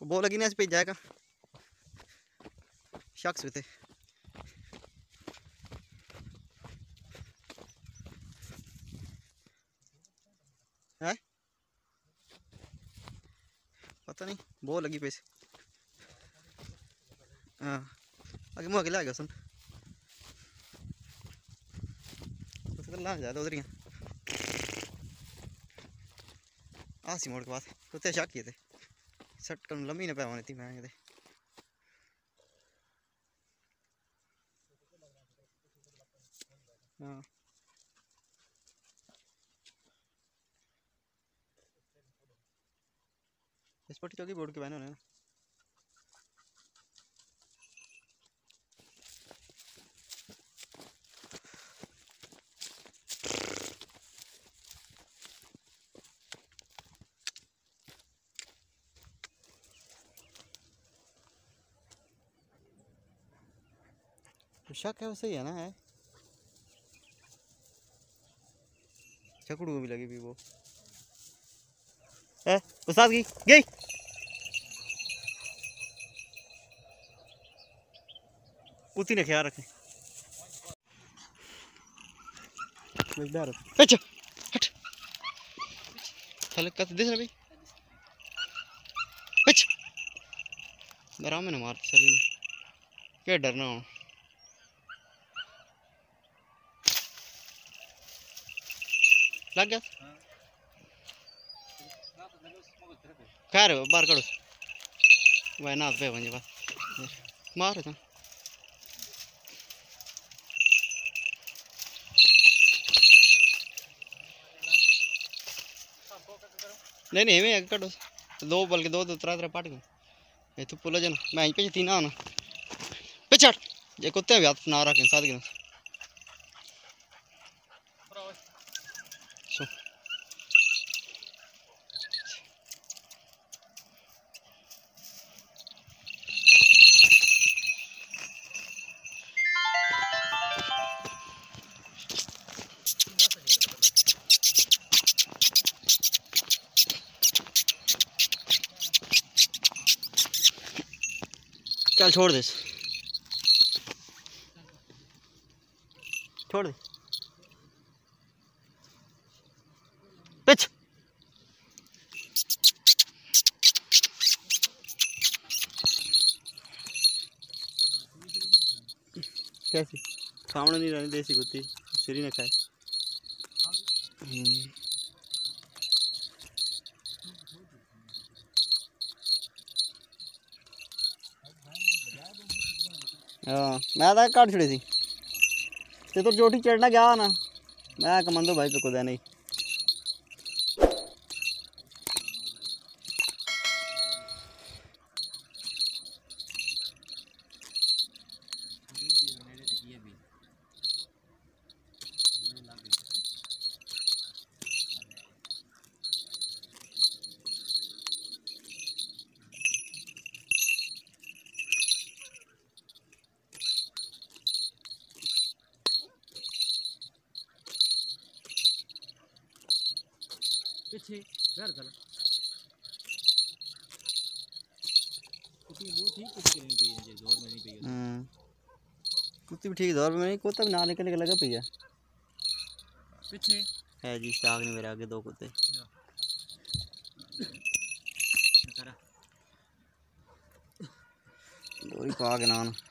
बो लगी ना पे जाएगा शख्स भी थे है पता नहीं बो लगी पे हाँ आगे मुँह अकेला आ गया सुन ला ज़्यादा उधर ही आसी मोड़ के बाद कुत्ते शक किए थे सट कर लंबी ना पैवानी थी मैं हाँ इस पट्टी चौकी बोर्ड के बहनों ने तो शक है वो सही है ना है चकड़ू भी लगी भी वो है उस्ताद की गई उसी ने ख्याल रखें अच्छा हट चल कत दिस भाई अच्छा आराम में मार चली क्या डरना हो लग गया खैर बाहर करो वह नाथ पे वहीं बात मार था नहीं हमें कटो दो बल्कि दो त्रा त्रा पाट गए तू पुल जन मैं यहीं पे तीन आना पिछड़ ये कुत्ते भी हाथ ना रखें साथ गिन चल छोड़ दे छोड़ दे पिछ कैसी सामने नहीं रहनी देसी कुत्ती सिरी न खाए हाँ मैं तो काट छड़ी थी ते तो चोटी चढ़ना गया ना मैं कमंदो भाई पे कुछ नहीं पीछे घर चला कुत्ती वो ठीक कुत्ती नहीं पई है जोर में नहीं पई कुत्ती भी ठीक दौर में नहीं कुत्ता भी ना निकलने लगा भैया पीछे है जी साग नहीं मेरे आगे दो कुत्ते दो ही पा के ना